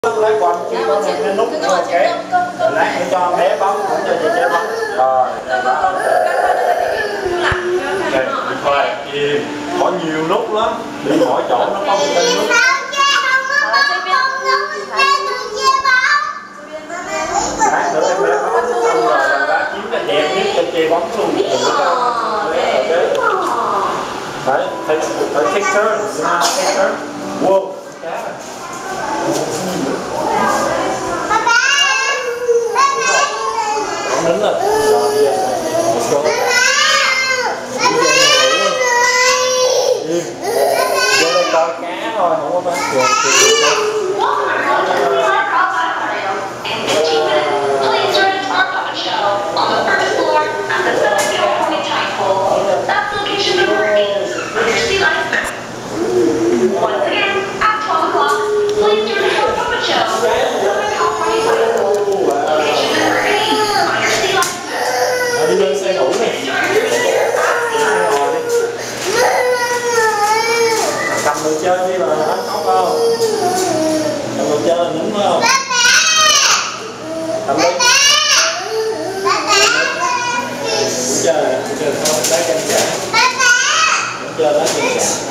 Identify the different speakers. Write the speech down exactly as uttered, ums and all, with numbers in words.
Speaker 1: Lấy quần chỉ có một cái nút nữa, ok. Lát nữa cho bé bóng cũng cho chị chơi bóng. Rồi. Ok, thôi im. Có nhiều nút lắm. Đi mỗi chỗ nó có một cái nút. Lát nữa em bé bóng xong rồi là bác kiếm cái đẹp nhất cho chơi bóng luôn. Phải, phải, phải take turns, take turns. Wow. Đứng lên. Rồi đi lên. Let's go. Im. Vô đây coi cá thôi, không có bán chuột. Đi lên xe ngủ nè. Cầm đồ chơi đi mà đánh ốc không? Cầm đồ chơi là nín phải không? Cầm đi. Chơi, chơi thôi, đá chân trả. Chơi đá chân trả.